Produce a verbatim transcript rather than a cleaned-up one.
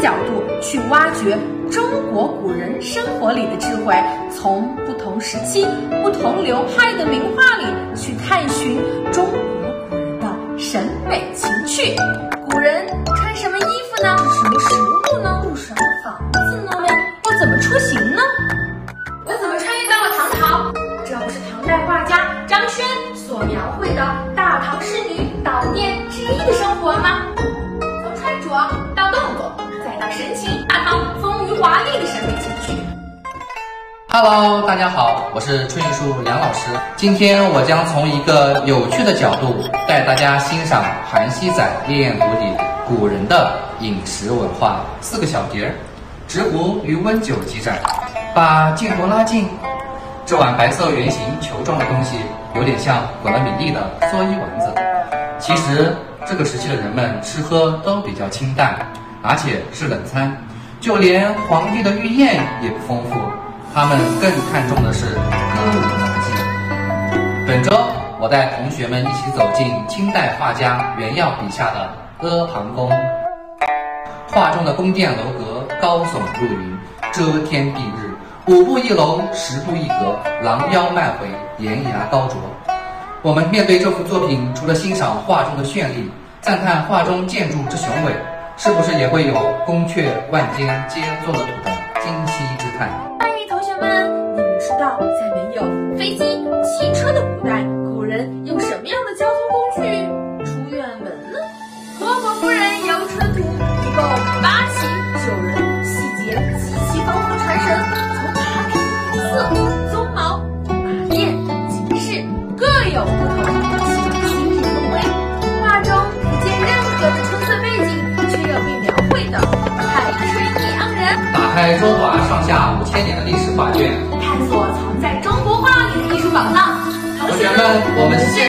角度去挖掘中国古人生活里的智慧，从不同时期、不同流派的名画里去探寻中国古人的审美情趣。古人穿什么衣服呢？吃什么食物呢？住什么房子呢？又怎么出行呢？我怎么穿越到了唐朝？这不是唐代画家张轩所描绘的大唐仕女悼念之意的生活吗？从穿着到动作，再到神情，大唐丰腴华丽的审美情趣。 Hello， 大家好，我是春艺术梁老师。今天我将从一个有趣的角度带大家欣赏韩熙载烈焰图里古人的饮食文化。四个小碟儿，直壶与温酒几盏，把镜头拉近。这碗白色圆形球状的东西有点像滚了米粒的蓑衣丸子。其实这个时期的人们吃喝都比较清淡，而且是冷餐，就连皇帝的御宴也不丰富，他们更看重的是歌舞杂技。本周我带同学们一起走进清代画家袁耀笔下的阿房宫。画中的宫殿楼阁高耸入云，遮天蔽日，五步一楼，十步一阁，廊腰迈回，檐牙高啄。我们面对这幅作品，除了欣赏画中的绚丽，赞叹画中建筑之雄伟，是不是也会有宫阙万间皆作了土的今昔之叹？ 嗨，同学们，你们知道在没有飞机、汽车的古代，古人用什么样的交通工具出远门呢？虢国夫人游春途，一共八期，九人，细节极其丰富传神，从马匹颜色、鬃毛、马垫、形式各有不同，形体宏伟。画中不见任何的春色背景，却又被描绘的太春意盎然。 打开中华上下五千年的历史画卷， 探索藏在中国画里的艺术宝藏。 同学们，我们现